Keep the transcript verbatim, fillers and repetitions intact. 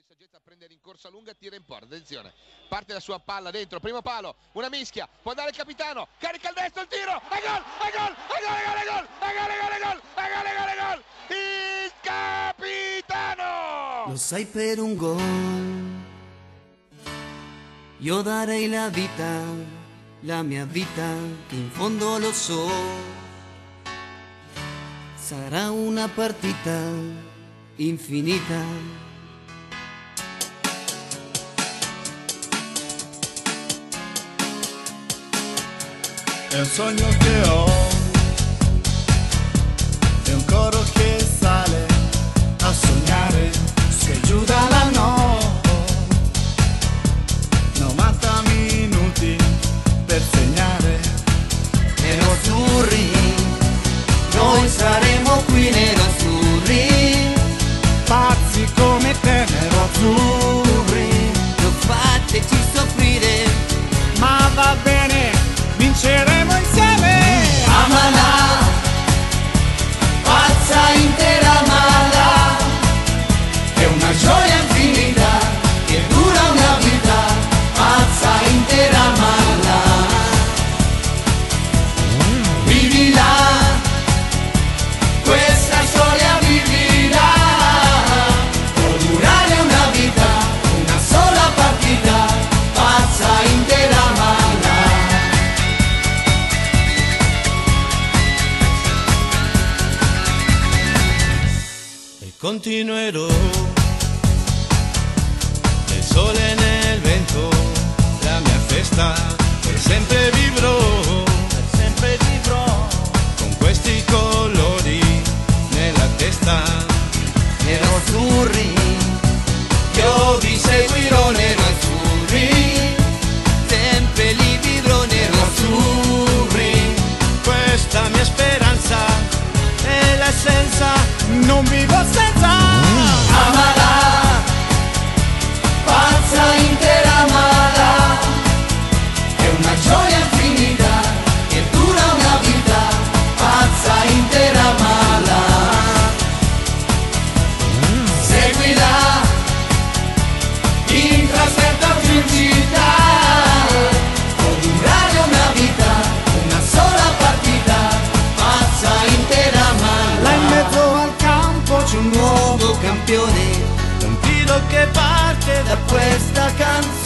saggezza a prendere in corsa lunga, tira in porta, attenzione, parte la sua palla dentro, primo palo, una mischia, può andare il capitano, carica il destro, il tiro, e gol, e gol, e gol, e gol, e gol, e gol, e gol, e gol, e gol, e gol, e gol, il capitano! Lo sai, per un gol io darei la vita, la mia vita, che in fondo lo so, sarà una partita infinita. È un sogno che ho, è un coro che sale a sognare, se giù dalla notte, novanta minuti per segnare. Nerazzurri, noi saremo qui nerazzurri, Pazzi come te, nerazzurri, non fateci soffrire, ma va bene, vinceremo insieme. amala, pazza intera mala, è una gioia infinita che dura una vita, pazza intera mala, vivila, questa storia vivila, può durare una vita, una sola partita, pazza intera mala. Continuerò nel sole e nel vento, la mia festa per sempre vivrò, per sempre vivrò, con questi colori nella testa. Nerazzurri, io vi seguirò nerazzurri, sempre li vivrò nerazzurri. Questa mia speranza è l'essenza, non vivo senza. Amala, pazza intera mala, è una gioia infinita che dura una vita, pazza intera mala. Seguila, in trasferta o in città, può durare una vita, una sola partita, pazza intera mala. Là in mezzo al campo c'è un Un nuovo campione un tiro che parte da da questa canzone.